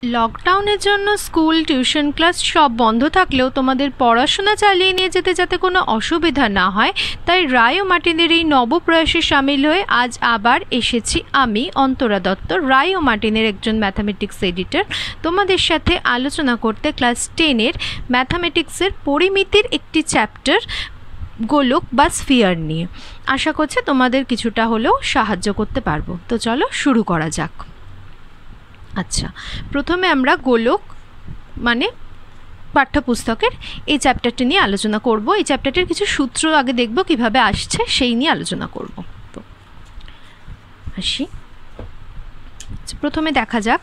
লকডাউনের জন্য school tuition class সব বন্ধ থাকলেও তোমাদের পড়াশোনা চালিয়ে নিয়ে যেতে যাতে কোনো অসুবিধা না হয়, তাই রায় ও মার্টিনের এই নবপ্রয়াসে সামিল হয়ে আজ আবার এসেছি আমি, অন্তরা দত্ত, রায় ও মার্টিনের একজন ম্যাথামেটিক্স এডিটর, তোমাদের সাথে আলোচনা করতে ক্লাস 10-এর ম্যাথামেটিক্সের পরিমিতির একটি চ্যাপ্টার গোলক বা স্ফিয়ার নিয়ে। আশা করছি তোমাদের কিছুটা হলেও সাহায্য করতে পারবো। তো চলো শুরু করা যাক। আচ্ছা, প্রথমে আমরা গোলক মানে পাঠ্যপুস্তকের এই চ্যাপ্টারটি নিয়ে আলোচনা করব। এই চ্যাপ্টারটির কিছু সূত্র আগে দেখব কিভাবে আসছে, সেই নিয়ে আলোচনা করব। তো আসি, প্রথমে দেখা যাক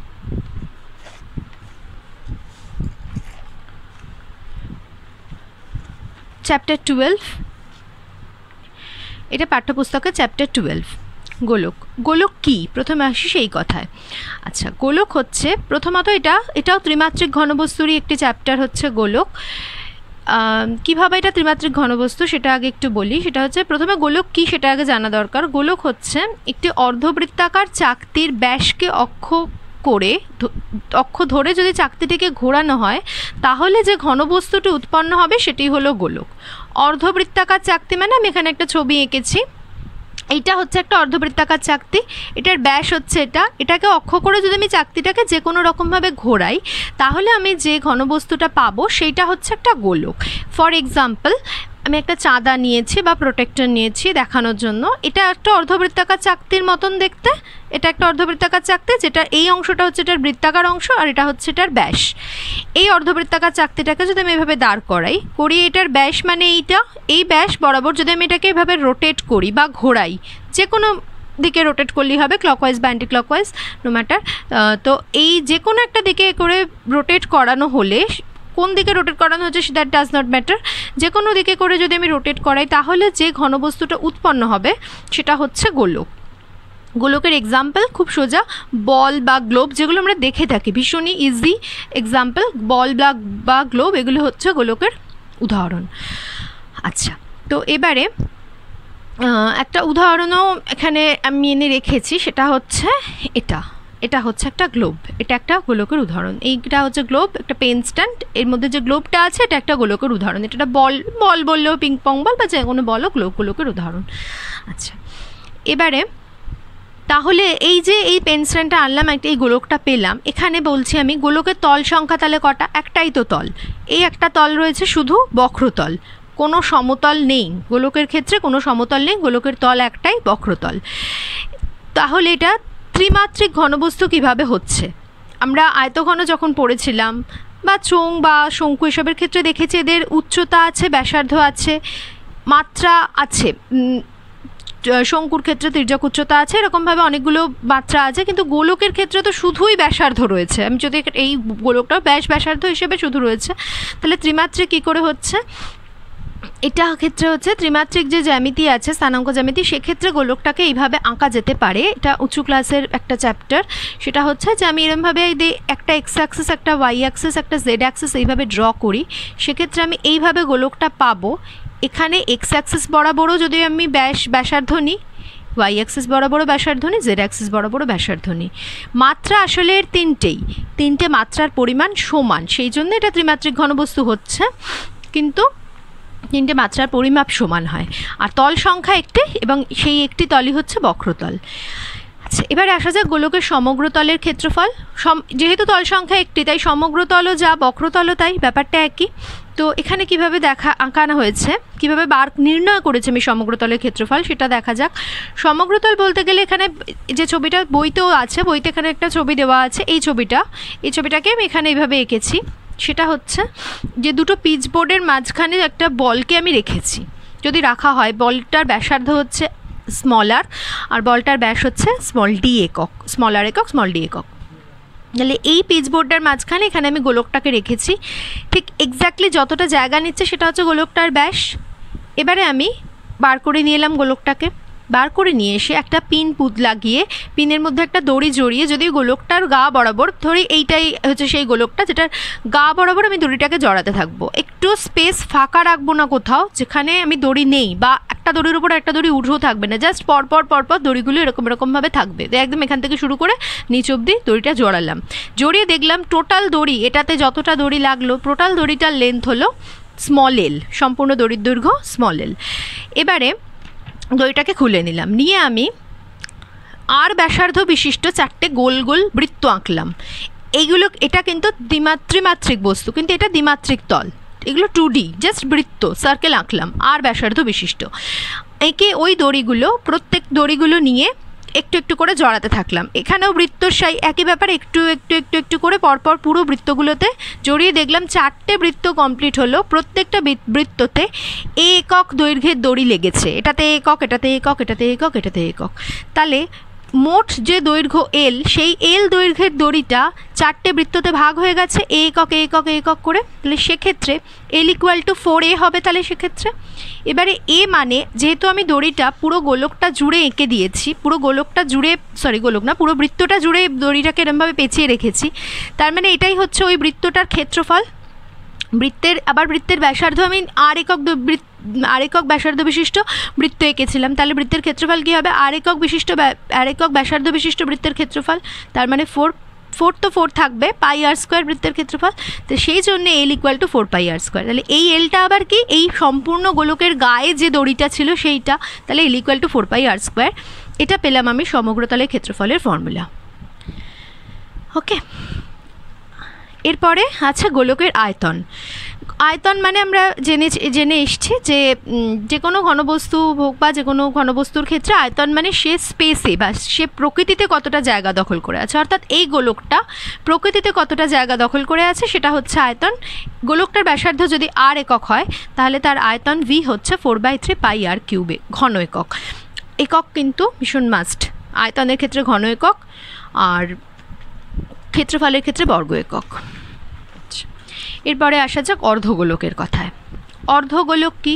চ্যাপ্টার 12। এটা পাঠ্যপুস্তকের চ্যাপ্টার 12, গোলক। গোলক কি, প্রথমে আসি সেই কথায়। আচ্ছা, গোলক হচ্ছে প্রথমত এটাও ত্রিমাত্রিক ঘনবস্তুরই একটি চ্যাপ্টার হচ্ছে গোলক। কিভাবে এটা ত্রিমাত্রিক ঘনবস্তু সেটা আগে একটু বলি। সেটা হচ্ছে প্রথমে গোলক কি সেটা আগে জানা দরকার। গোলক হচ্ছে একটি অর্ধবৃত্তাকার চাকতির ব্যাসকে অক্ষ ধরে যদি চাকতিটিকে ঘোরানো হয় তাহলে যে ঘনবস্তুটি উৎপন্ন হবে সেটি হলো গোলক। অর্ধবৃত্তাকার চাকতি মানে আমি এখানে একটা ছবি এঁকেছি, এইটা হচ্ছে একটা অর্ধবৃত্তাকার চাকতি, এটার ব্যাস হচ্ছে এটাকে অক্ষ করে যদি আমি চাকতিটাকে যে কোনো রকমভাবে ঘোরাই তাহলে আমি যে ঘনবস্তুটা পাবো সেইটা হচ্ছে একটা গোলক। ফর এক্সাম্পল, আমি একটা চাঁদা নিয়েছি বা প্রোটেক্টর নিয়েছি দেখানোর জন্য। এটা একটা অর্ধবৃত্তাকার চাকতির মতন দেখতে, এটা একটা অর্ধবৃত্তাকার চাকতি, যেটা এই অংশটা হচ্ছে এটার বৃত্তাকার অংশ আর এটা হচ্ছে এটার ব্যাস। এই অর্ধবৃত্তাকার চাকতিটাকে যদি আমি এভাবে দাঁড় করি এটার ব্যাস মানে এই ব্যাস বরাবর যদি আমি এটাকে এভাবে রোটেট করি বা ঘোরাই, যে কোনো দিকে রোটেট করলেই হবে, ক্লকওয়াইজ বা অ্যান্টি ক্লকওয়াইজ নো ম্যাটার। তো এই যে কোনো একটা দিকে করে রোটেট করানো হলে, কোন দিকে রোটেট করানো হচ্ছে দ্যাট ডাজ নট ম্যাটার, যে কোনো দিকে করে যদি আমি রোটেট করাই তাহলে যে ঘনবস্তুটা উৎপন্ন হবে সেটা হচ্ছে গোলক। গোলকের এক্সাম্পল খুব সোজা, বল বা গ্লোব, যেগুলো আমরা দেখে থাকি, ভীষণই ইজি এক্সাম্পল। বল বা গ্লোব এগুলো হচ্ছে গোলকের উদাহরণ। আচ্ছা, তো এবারে একটা উদাহরণও এখানে আমি এনে রেখেছি, সেটা হচ্ছে এটা হচ্ছে একটা গ্লোব, এটা একটা গোলকের উদাহরণ। এইটা হচ্ছে গ্লোব, একটা পেন স্ট্যান্ড, এর মধ্যে যে গ্লোবটা আছে এটা একটা গোলকের উদাহরণ। এটা বল বললেও পিং পং বল বা যে কোনো বলও গোলকের উদাহরণ। আচ্ছা, এবারে তাহলে এই যে এই পেন স্ট্যান্ডটা আনলাম, এই গোলকটা পেলাম, এখানে বলছি আমি গোলকের তল সংখ্যা তাহলে কটা? একটাই তো তল, এই একটা তল রয়েছে শুধু বক্রতল, কোনো সমতল নেই গোলকের ক্ষেত্রে, কোনো সমতল নেই, গোলকের তল একটাই, বক্রতল। তাহলে এটা ত্রিমাত্রিক ঘনবস্তু কিভাবে হচ্ছে? আমরা আয়তঘন যখন পড়েছিলাম বা চোঙ বা শঙ্কু এসবের ক্ষেত্রে দেখেছি এদের উচ্চতা আছে, ব্যাসার্ধ আছে, মাত্রা আছে। শঙ্কুর ক্ষেত্রে তির্যক উচ্চতা আছে, এরকমভাবে অনেকগুলো মাত্রা আছে, কিন্তু গোলকের ক্ষেত্রে তো শুধুই ব্যাসার্ধ রয়েছে। আমি যদি এই গোলকটা ব্যাসার্ধ হিসেবে শুধু রয়েছে, তাহলে ত্রিমাত্রিক কী করে হচ্ছে? এটা ক্ষেত্রে হচ্ছে ত্রিমাত্রিক যে জ্যামিতি আছে, স্থানাঙ্ক জ্যামিতি, সেক্ষেত্রে গোলকটাকে এইভাবে আঁকা যেতে পারে। এটা উঁচু ক্লাসের একটা চ্যাপ্টার। সেটা হচ্ছে যে আমি এরমভাবে একটা এক্স অ্যাক্সিস, একটা ওয়াই অ্যাক্সিস, একটা জেড অ্যাক্সিস এইভাবে ড্র করি, সেক্ষেত্রে আমি এইভাবে গোলকটা পাবো। এখানে এক্স অ্যাক্সিস বরাবরও যদি আমি ব্যাসার্ধ নিই, ওয়াই অ্যাক্সিস বরাবরও ব্যাসার্ধ নিই, জেড অ্যাক্সিস বরাবরও ব্যাসার্ধ নিই। মাত্রা আসলে এর তিনটে মাত্রার পরিমাণ সমান, সেই জন্য এটা ত্রিমাত্রিক ঘনবস্তু হচ্ছে, কিন্তু তিনটে মাত্রার পরিমাপ সমান হয়। আর তল সংখ্যা একটি, এবং সেই একটি তলই হচ্ছে বক্রতল। আচ্ছা, এবারে আসা যাক গোলকের সমগ্র তলের ক্ষেত্রফল। যেহেতু তল সংখ্যা একটি তাই সমগ্র তলও যা, বক্রতলও তাই, ব্যাপারটা একই। তো এখানে কিভাবে আঁকানো হয়েছে, কিভাবে নির্ণয় করেছে আমি সমগ্র তলের ক্ষেত্রফল সেটা দেখা যাক। সমগ্রতল বলতে গেলে এখানে যে ছবিটা বইতেও আছে, বইতে এখানে একটা ছবি দেওয়া আছে, এই ছবিটাকে আমি এখানে এইভাবে এঁকেছি। সেটা হচ্ছে যে দুটো পিচবোর্ডের মাঝখানে একটা বলকে আমি রেখেছি। যদি রাখা হয়, বলটার ব্যাসার্ধ হচ্ছে স্মল আর বলটার ব্যাস হচ্ছে স্মল আর একক, স্মল ডি একক। তাহলে এই পিচবোর্ডটার মাঝখানে এখানে আমি গোলকটাকে রেখেছি, ঠিক এক্স্যাক্টলি যতটা জায়গা নিচ্ছে সেটা হচ্ছে গোলকটার ব্যাস। এবারে আমি বার করে নিয়ে এলাম গোলকটাকে, বার করে নিয়ে এসে একটা পিন লাগিয়ে পিনের মধ্যে একটা দড়ি জড়িয়ে যদি গোলকটার গা বরাবর ধরি, এইটাই হচ্ছে সেই গোলকটা যেটার গা বরাবর আমি দড়িটাকে জড়াতে থাকবো। একটু স্পেস ফাঁকা রাখবো না কোথাও যেখানে আমি দড়ি নেই, বা একটা দড়ির উপর একটা দড়ি উঠেও থাকবে না, জাস্ট পরপর দড়িগুলো এরকমভাবে থাকবে। একদম এখান থেকে শুরু করে নিচ অবধি দড়িটা জড়ালাম, জড়িয়ে দেখলাম টোটাল দড়ি, এটাতে যতটা দড়ি লাগলো টোটাল দড়িটার লেন্থ হলো স্মল এল, সম্পূর্ণ দড়ির দৈর্ঘ্য স্মল এল। এবারে দড়িটাকে খুলে নিলাম, নিয়ে আমি আর ব্যাসার্ধ বিশিষ্ট 4টে গোল গোল বৃত্ত আঁকলাম। এইগুলো, এটা কিন্তু ত্রিমাত্রিক বস্তু, কিন্তু এটা দ্বিমাত্রিক তল, এগুলো 2D জাস্ট বৃত্ত, সার্কেল আঁকলাম আর ব্যাসার্ধ বিশিষ্ট। একে ওই দড়িগুলো, প্রত্যেক দড়িগুলো নিয়ে একটু একটু করে জড়াতে থাকলাম। এখানেও বৃত্তর একই ব্যাপার, একটু একটু একটু একটু করে পরপর পুরো বৃত্তগুলোতে জড়িয়ে দেখলাম 4টে বৃত্ত কমপ্লিট হলো। প্রত্যেকটা বৃত্ততে একক দৈর্ঘ্যের দড়ি লেগেছে, এটাতে একক, এটাতে একক, এটাতে একক, এটাতে একক। তাহলে মোট যে দৈর্ঘ্য এল, সেই এল দৈর্ঘ্যের দড়িটা 4টে বৃত্ততে ভাগ হয়ে গেছে একক একক একক করে। তাহলে সেক্ষেত্রে এল ইকুয়াল টু 4a হবে। তাহলে সেক্ষেত্রে এবারে এ মানে, যেহেতু আমি দড়িটা পুরো গোলকটা জুড়ে এঁকে দিয়েছি, পুরো গোলকটা জুড়ে, গোলক না, পুরো বৃত্তটা জুড়ে দড়িটাকে এরমভাবে পেঁচিয়ে রেখেছি, তার মানে এটাই হচ্ছে ওই বৃত্তটার ক্ষেত্রফল। বৃত্তের ব্যাসার্ধ আমি আর একক ব্যাসার্ধ বিশিষ্ট বৃত্ত এঁকেছিলাম, তাহলে বৃত্তের ক্ষেত্রফল কী হবে? আর একক ব্যাসার্ধ বিশিষ্ট বৃত্তের ক্ষেত্রফল, তার মানে 4 তো 4 থাকবে, πr² বৃত্তের ক্ষেত্রফল। তো সেই জন্য এল ইকুয়াল টু 4πr²। তাহলে এই এলটা আবার কি? এই সম্পূর্ণ গোলকের গায়ে যে দড়িটা ছিল সেইটা, তাহলে এল ইকুয়াল টু 4πr²। এটা পেলাম আমি সমগ্রতলের ক্ষেত্রফলের ফর্মুলা। ওকে, এরপরে আছে গোলকের আয়তন। আয়তন মানে আমরা জেনে এসছি যে কোনো ঘনবস্তু হোক বা যে কোনো ঘনবস্তুর ক্ষেত্রে আয়তন মানে সে স্পেসে বা সে প্রকৃতিতে কতটা জায়গা দখল করে আছে, অর্থাৎ এই গোলকটা প্রকৃতিতে কতটা জায়গা দখল করে আছে সেটা হচ্ছে আয়তন। গোলকটার ব্যাসার্ধ যদি আর একক হয় তাহলে তার আয়তন ভি হচ্ছে 4/3πr³ ঘন একক। একক কিন্তু ভীষণ মাস্ট, আয়তনের ক্ষেত্রে ঘন একক আর ক্ষেত্রফলের ক্ষেত্রে বর্গ একক। এরপরে আসা যাক অর্ধগোলকের কথায়। অর্ধগোলক কি?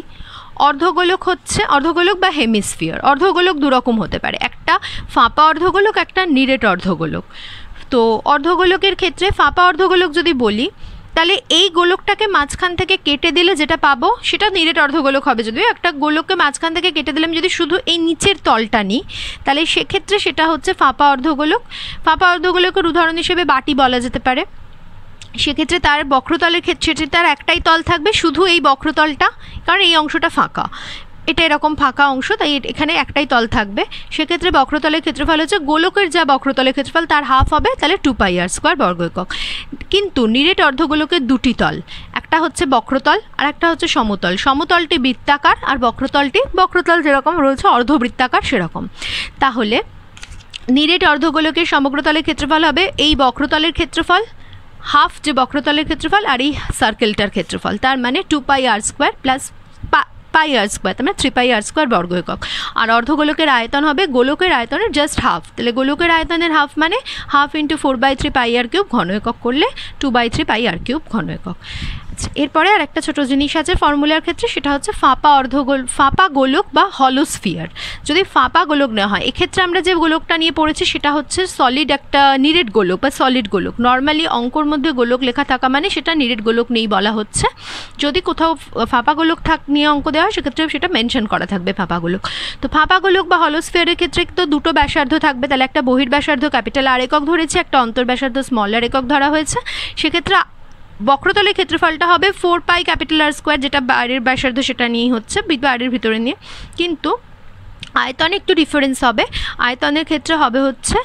অর্ধগোলক বা হেমিস্ফিয়ার। অর্ধগোলক দুরকম হতে পারে, একটা ফাঁপা অর্ধগোলক, একটা নিরেট অর্ধগোলক। তো অর্ধগোলকের ক্ষেত্রে ফাঁপা অর্ধগোলক যদি বলি, তাহলে এই গোলকটাকে মাঝখান থেকে কেটে দিলে যেটা পাবো সেটা নিরেট অর্ধগোলক হবে। যদিও একটা গোলককে মাঝখান থেকে কেটে দিলাম যদি শুধু এই নিচের তলটা নিই, তাহলে সেক্ষেত্রে সেটা হচ্ছে ফাঁপা অর্ধগোলক। ফাঁপা অর্ধগোলকের উদাহরণ হিসেবে বাটি বলা যেতে পারে। সেক্ষেত্রে তার বক্রতলের ক্ষেত্রে তার একটাই তল থাকবে, শুধু এই বক্রতলটা, কারণ এই অংশটা ফাঁকা, এটা এরকম ফাঁকা অংশ, তাই এখানে একটাই তল থাকবে। সেক্ষেত্রে বক্রতলের ক্ষেত্রফল হচ্ছে গোলকের যা বক্রতলের ক্ষেত্রফল তার হাফ হবে, তাহলে 2πr² বর্গ একক। কিন্তু নিরেট অর্ধগোলকের দুটি তল, একটা হচ্ছে বক্রতল আর একটা হচ্ছে সমতল। সমতলটি বৃত্তাকার আর বক্রতল যেরকম রয়েছে অর্ধবৃত্তাকার সেরকম। তাহলে নিরেট অর্ধগোলকের সমগ্রতলের ক্ষেত্রফল হবে এই বক্রতলের ক্ষেত্রফল হাফ, যে বক্রতলের ক্ষেত্রফল, আর এই সার্কেলটার ক্ষেত্রফল, তার মানে 2πr² প্লাস πr², তার মানে 3πr² বর্গ একক। আর অর্ধগোলকের আয়তন হবে গোলকের আয়তনের জাস্ট হাফ, তাহলে গোলকের আয়তনের হাফ মানে হাফ ইন্টু 4/3πr³ ঘন একক করলে 2/3πr³ ঘন একক। এরপরে আর একটা ছোটো জিনিস আছে ফর্মুলার ক্ষেত্রে, সেটা হচ্ছে ফাঁপা গোলক বা হলোস্ফিয়ার। যদি ফাঁপা গোলক নেওয়া হয়, এক্ষেত্রে আমরা যে গোলকটা নিয়ে পড়েছি সেটা হচ্ছে সলিড একটা নিরেট গোলক বা সলিড গোলক। নর্মালি অঙ্কর মধ্যে গোলক লেখা থাকা মানে সেটা নিরেট গোলক নেই বলা হচ্ছে। যদি কোথাও ফাঁপা গোলক নিয়ে অঙ্ক দেওয়া হয় সেক্ষেত্রে সেটা মেনশন করা থাকবে ফাঁপা গোলক। তো ফাঁপা গোলক বা হলোস্ফিয়ারের ক্ষেত্রে তো দুটো ব্যাসার্ধ থাকবে, তাহলে একটা বহির্ব্যাসার্ধ ক্যাপিটাল আর একক ধরেছি, একটা অন্তর্ব্যাসার্ধ স্মল আর একক ধরা হয়েছে। সেক্ষেত্রে বক্রতলের ক্ষেত্রফলটা হবে 4πR², যেটা বাইরের ব্যাসার্ধ সেটা নিয়েই হচ্ছে, বাইরের ভিতরে নিয়ে। কিন্তু আয়তনে একটু ডিফারেন্স হবে, আয়তনের ক্ষেত্রে হবে হচ্ছে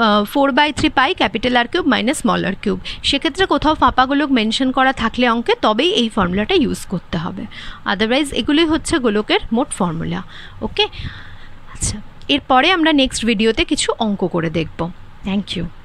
4/3πR³ মাইনাস স্মল r³। সেক্ষেত্রে কোথাও ফাঁপা গোলক মেনশন করা থাকলে অঙ্কে তবেই এই ফর্মুলাটা ইউজ করতে হবে, আদারওয়াইজ এগুলোই হচ্ছে গোলকের মোট ফর্মুলা। ওকে, আচ্ছা, এরপরে আমরা নেক্সট ভিডিওতে কিছু অঙ্ক করে দেখব। Thank you.